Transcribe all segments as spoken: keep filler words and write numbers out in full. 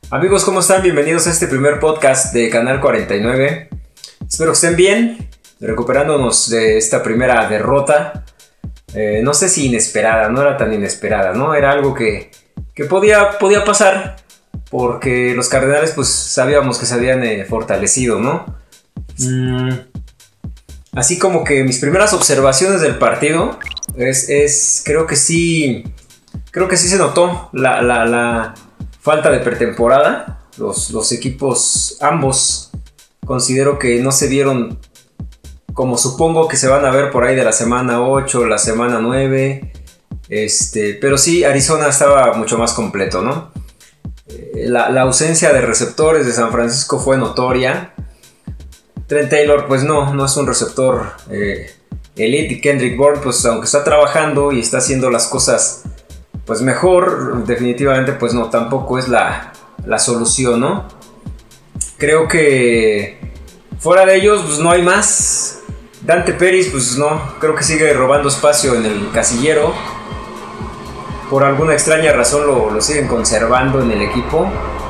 Amigos, ¿cómo están? Bienvenidos a este primer podcast de Canal cuarenta y nueve. Espero que estén bien, recuperándonos de esta primera derrota. Eh, no sé si inesperada, no era tan inesperada, ¿no? Era algo que, que podía, podía pasar, porque los Cardenales pues sabíamos que se habían eh, fortalecido, ¿no? Mm, así como que mis primeras observaciones del partido es, es creo que sí, creo que sí se notó la... la, la falta de pretemporada. Los, los equipos, ambos, considero que no se vieron como supongo que se van a ver por ahí de la semana ocho, la semana nueve. Este, pero sí, Arizona estaba mucho más completo, ¿no? Eh, la, la ausencia de receptores de San Francisco fue notoria. Trent Taylor, pues no, no es un receptor eh, elite. Y Kendrick Bourne, pues aunque está trabajando y está haciendo las cosas pues mejor, definitivamente pues no, tampoco es la, la solución, ¿no? Creo que fuera de ellos pues no hay más. Dante Pérez pues no, creo que sigue robando espacio en el casillero. Por alguna extraña razón lo, lo siguen conservando en el equipo.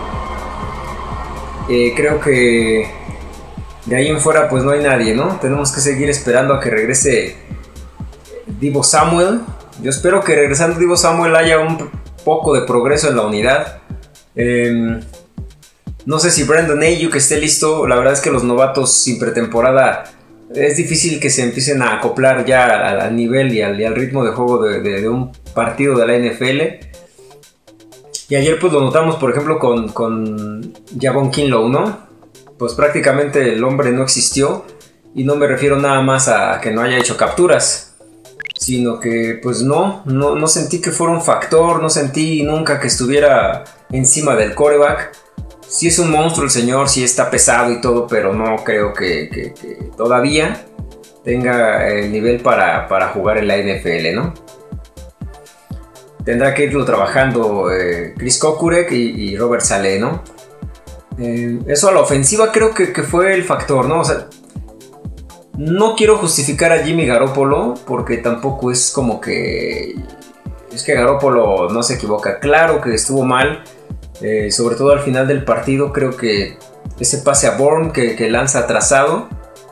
Eh, creo que de ahí en fuera pues no hay nadie, ¿no? Tenemos que seguir esperando a que regrese Deebo Samuel. Yo espero que regresando Deebo Samuel haya un poco de progreso en la unidad. Eh, no sé si Brandon Ayuk esté listo. La verdad es que los novatos sin pretemporada es difícil que se empiecen a acoplar ya al, al nivel y al, y al ritmo de juego de, de, de un partido de la N F L. Y ayer pues lo notamos, por ejemplo, con, con Javon Kinlaw, ¿no? Pues prácticamente el hombre no existió. Y no me refiero nada más a que no haya hecho capturas, sino que pues no, no, no sentí que fuera un factor, no sentí nunca que estuviera encima del quarterback. Sí es un monstruo el señor, sí está pesado y todo, pero no creo que, que, que todavía tenga el nivel para, para jugar en la N F L, ¿no? Tendrá que irlo trabajando eh, Chris Kokurek y, y Robert Saleh, ¿no? Eh, eso a la ofensiva creo que, que fue el factor, ¿no? O sea, no quiero justificar a Jimmy Garoppolo porque tampoco es como que... Es que Garoppolo no se equivoca. Claro que estuvo mal, eh, sobre todo al final del partido. Creo que ese pase a Bourne que, que lanza atrasado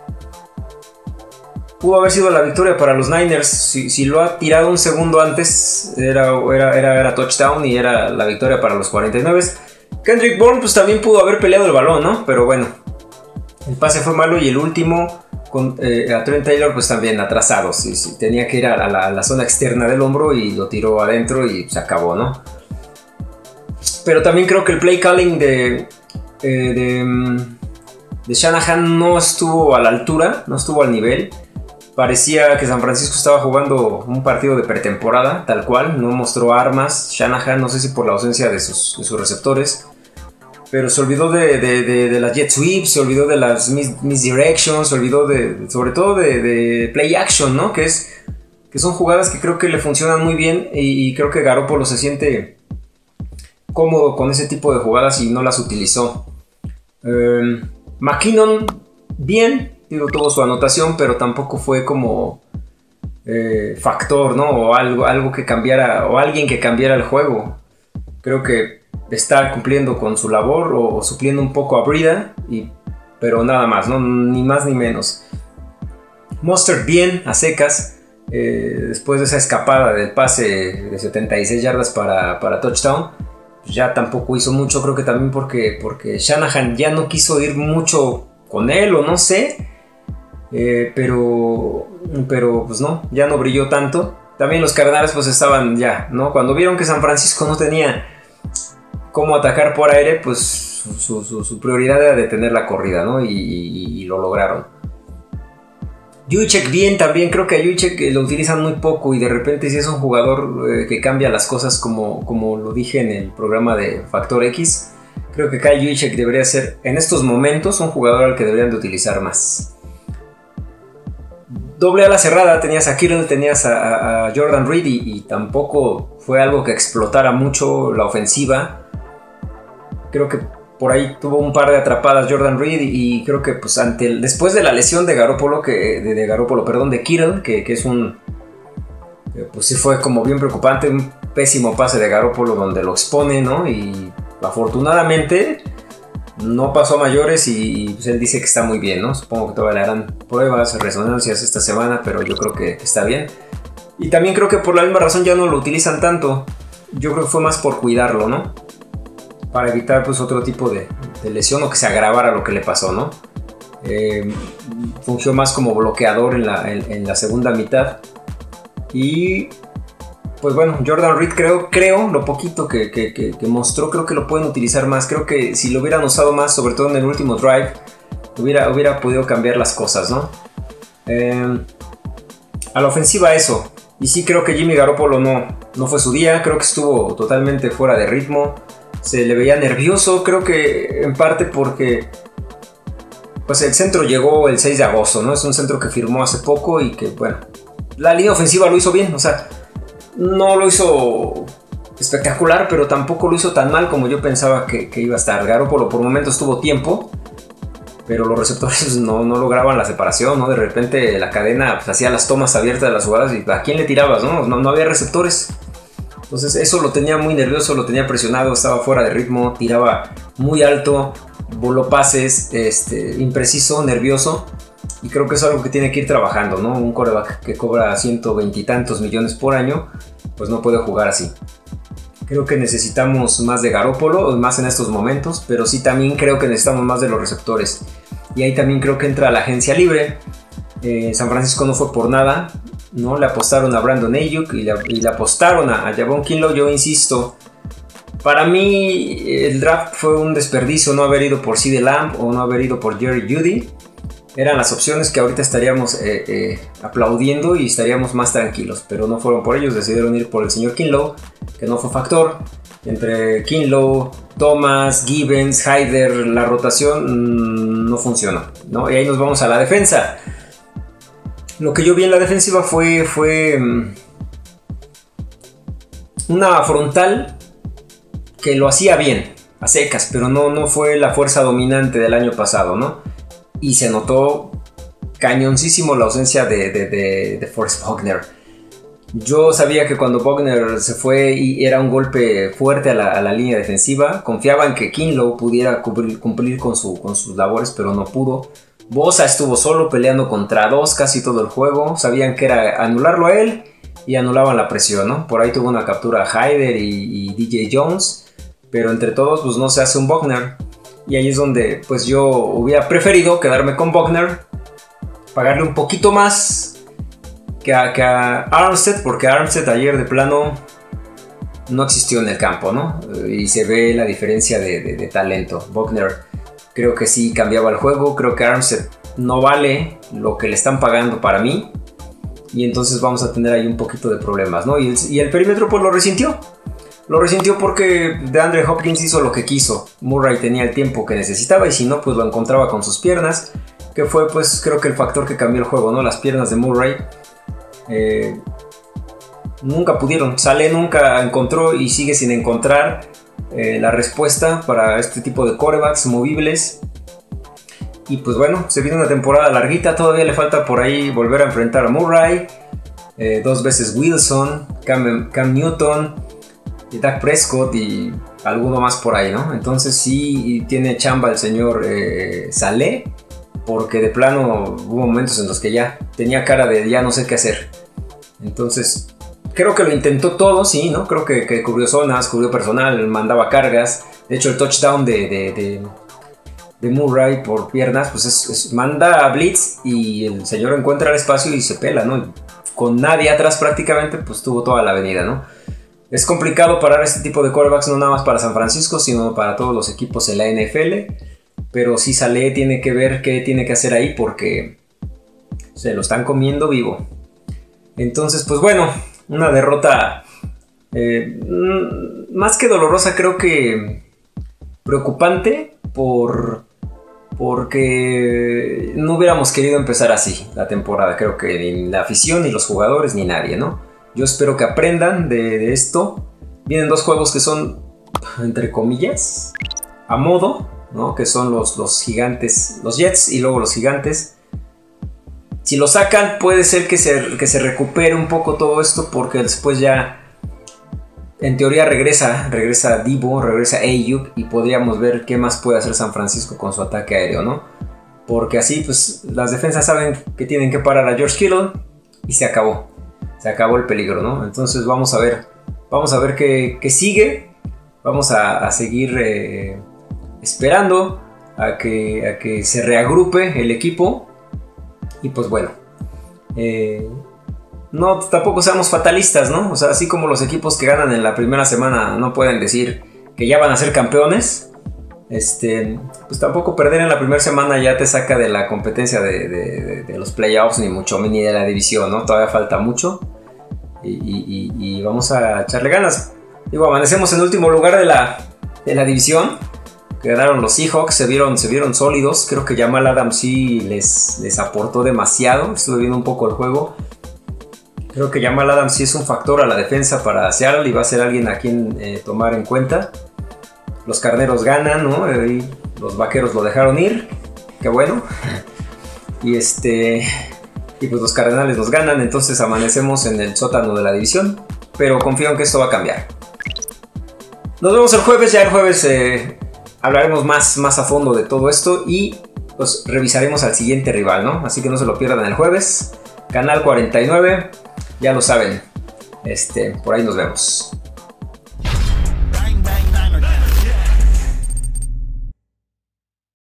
pudo haber sido la victoria para los Niners. Si, si lo ha tirado un segundo antes, era, era, era, era touchdown y era la victoria para los cuarenta y nueve. Kendrick Bourne pues también pudo haber peleado el balón, ¿no? Pero bueno, el pase fue malo y el último... Con, eh, a Trent Taylor pues también atrasado, sí, sí, tenía que ir a la, a la zona externa del hombro y lo tiró adentro y se acabó, ¿no? Pero también creo que el play calling de, eh, de, de Shanahan no estuvo a la altura, no estuvo al nivel. Parecía que San Francisco estaba jugando un partido de pretemporada, tal cual, no mostró armas. Shanahan, no sé si por la ausencia de sus, de sus receptores, pero se olvidó de, de, de, de las jet sweeps, se olvidó de las mis, misdirections, se olvidó de, de sobre todo de, de play action, ¿no? Que, es, que son jugadas que creo que le funcionan muy bien y, y creo que Garoppolo se siente cómodo con ese tipo de jugadas y no las utilizó. Eh, McKinnon, bien, digo, tuvo su anotación, pero tampoco fue como eh, factor, ¿no? O algo, algo que cambiara, o alguien que cambiara el juego. Creo que está cumpliendo con su labor o, o supliendo un poco a Breida, y, pero nada más, ¿no? Ni más ni menos. Mostert bien, a secas, eh, después de esa escapada del pase de setenta y seis yardas para, para touchdown, pues ya tampoco hizo mucho, creo que también porque, porque Shanahan ya no quiso ir mucho con él, o no sé, eh, pero, pero pues no, ya no brilló tanto. También los Cardenales pues estaban ya, ¿no? Cuando vieron que San Francisco no tenía cómo atacar por aire, pues su, su, su prioridad era detener la corrida, ¿no? Y, y, y lo lograron. Juszczyk bien también, creo que a Juszczyk lo utilizan muy poco y de repente sí es un jugador eh, que cambia las cosas, como, como lo dije en el programa de Factor X. Creo que Kyle Juszczyk debería ser en estos momentos un jugador al que deberían de utilizar más. Doble ala cerrada, tenías a Kittle, tenías a, a Jordan Reed y, y tampoco fue algo que explotara mucho la ofensiva. Creo que por ahí tuvo un par de atrapadas Jordan Reed y creo que pues ante el, después de la lesión de Garoppolo, que, de, de Garoppolo, perdón, de Kittle, que, que es un, pues sí fue como bien preocupante, un pésimo pase de Garoppolo donde lo expone, ¿no? Y afortunadamente no pasó a mayores y, y pues él dice que está muy bien, ¿no? Supongo que todavía le harán pruebas, resonancias esta semana, pero yo creo que está bien. Y también creo que por la misma razón ya no lo utilizan tanto. Yo creo que fue más por cuidarlo, ¿no? Para evitar pues otro tipo de, de lesión o que se agravara lo que le pasó, ¿no? Eh, fungió más como bloqueador en la, en, en la segunda mitad. Y pues bueno, Jordan Reed creo, creo lo poquito que, que, que, que mostró, creo que lo pueden utilizar más. Creo que si lo hubieran usado más, sobre todo en el último drive, hubiera, hubiera podido cambiar las cosas, ¿no? Eh, a la ofensiva eso. Y sí creo que Jimmy Garoppolo no, no fue su día, creo que estuvo totalmente fuera de ritmo. Se le veía nervioso, creo que en parte porque pues el centro llegó el seis de agosto, ¿no? Es un centro que firmó hace poco y que, bueno, la línea ofensiva lo hizo bien, o sea, no lo hizo espectacular, pero tampoco lo hizo tan mal como yo pensaba que, que iba a estar. Garoppolo por momentos tuvo tiempo, pero los receptores no, no lograban la separación, ¿no? De repente la cadena pues, hacía las tomas abiertas de las jugadas y ¿a quién le tirabas, no? No, no había receptores. Entonces eso lo tenía muy nervioso, lo tenía presionado, estaba fuera de ritmo, tiraba muy alto, voló pases, este, impreciso, nervioso. Y creo que es algo que tiene que ir trabajando, ¿no? Un quarterback que cobra ciento veinte y tantos millones por año, pues no puede jugar así. Creo que necesitamos más de Garoppolo, más en estos momentos, pero sí también creo que necesitamos más de los receptores. Y ahí también creo que entra la agencia libre. Eh, San Francisco no fue por nada, ¿no? Le apostaron a Brandon Ayuk y le, y le apostaron a, a Javon Kinlaw. Yo insisto, para mí el draft fue un desperdicio no haber ido por CeeDee Lamb o no haber ido por Jerry Jeudy. Eran las opciones que ahorita estaríamos eh, eh, aplaudiendo y estaríamos más tranquilos, pero no fueron por ellos, decidieron ir por el señor Kinlaw, que no fue factor. Entre Kinlaw, Thomas, Gibbons, Hyder, la rotación mmm, no funcionó, ¿no? Y ahí nos vamos a la defensa. Lo que yo vi en la defensiva fue, fue um, una frontal que lo hacía bien, a secas, pero no, no fue la fuerza dominante del año pasado, ¿no? Y se notó cañoncísimo la ausencia de, de, de, de Forrest Buckner. Yo sabía que cuando Buckner se fue y era un golpe fuerte a la, a la línea defensiva, confiaba en que Kinlaw pudiera cumplir, cumplir con, su, con sus labores, pero no pudo. Bosa estuvo solo peleando contra dos casi todo el juego. Sabían que era anularlo a él y anulaban la presión, ¿no? Por ahí tuvo una captura a Hyder y, y D J Jones, pero entre todos pues no se hace un Buckner. Y ahí es donde pues yo hubiera preferido quedarme con Buckner, pagarle un poquito más que a, que a Armstead, porque Armstead ayer de plano no existió en el campo, ¿no? Y se ve la diferencia de, de, de talento. Buckner creo que sí cambiaba el juego, creo que Armstead no vale lo que le están pagando para mí, y entonces vamos a tener ahí un poquito de problemas, ¿no? Y el, y el perímetro pues lo resintió. Lo resintió porque DeAndre Hopkins hizo lo que quiso. Murray tenía el tiempo que necesitaba y si no, pues lo encontraba con sus piernas, que fue pues creo que el factor que cambió el juego, ¿no? Las piernas de Murray eh, nunca pudieron. Saleh nunca encontró y sigue sin encontrar eh, la respuesta para este tipo de quarterbacks movibles. Y pues bueno, se viene una temporada larguita, todavía le falta por ahí volver a enfrentar a Murray, eh, dos veces Wilson, Cam, Cam Newton, Dak Prescott y alguno más por ahí, ¿no? Entonces sí tiene chamba el señor eh, Saleh, porque de plano hubo momentos en los que ya tenía cara de ya no sé qué hacer. Entonces creo que lo intentó todo, sí, ¿no? Creo que, que cubrió zonas, cubrió personal, mandaba cargas. De hecho el touchdown de, de, de, de Murray por piernas, pues es, es, manda a blitz y el señor encuentra el espacio y se pela, ¿no? Con nadie atrás prácticamente, pues tuvo toda la avenida, ¿no? Es complicado parar este tipo de quarterbacks, no nada más para San Francisco, sino para todos los equipos en la N F L. Pero sí Saleh tiene que ver qué tiene que hacer ahí porque se lo están comiendo vivo. Entonces, pues bueno, una derrota eh, más que dolorosa, creo que preocupante por, porque no hubiéramos querido empezar así la temporada. Creo que ni la afición, ni los jugadores, ni nadie, ¿no? Yo espero que aprendan de, de esto. Vienen dos juegos que son, entre comillas, a modo, ¿no? Que son los, los gigantes, los Jets y luego los gigantes. Si lo sacan, puede ser que se, que se recupere un poco todo esto, porque después ya En teoría regresa, regresa Debo, regresa Ayuk y podríamos ver qué más puede hacer San Francisco con su ataque aéreo, ¿no? Porque así pues las defensas saben que tienen que parar a George Kittle y se acabó, se acabó el peligro, ¿no? Entonces vamos a ver, vamos a ver qué, qué sigue, vamos a, a seguir eh, esperando a que, a que se reagrupe el equipo y pues bueno, eh, no, tampoco seamos fatalistas, ¿no? O sea, así como los equipos que ganan en la primera semana no pueden decir que ya van a ser campeones, este, pues tampoco perder en la primera semana ya te saca de la competencia de, de, de, de los playoffs, ni mucho ni de la división, ¿no? Todavía falta mucho y, y, y, y vamos a echarle ganas. Digo, amanecemos en último lugar de la, de la división. Quedaron los Seahawks, se vieron, se vieron sólidos. Creo que Jamal Adams sí les, les aportó demasiado. Estuve viendo un poco el juego. Creo que Jamal Adams sí es un factor a la defensa para Seattle y va a ser alguien a quien eh, tomar en cuenta. Los carneros ganan, ¿no? Y los vaqueros lo dejaron ir. Qué bueno. Y este. Y pues los cardenales nos ganan. Entonces amanecemos en el sótano de la división. Pero confío en que esto va a cambiar. Nos vemos el jueves. Ya el jueves eh, hablaremos más, más a fondo de todo esto. Y pues revisaremos al siguiente rival, ¿no? Así que no se lo pierdan el jueves. Canal cuarenta y nueve. Ya lo saben. Este, por ahí nos vemos.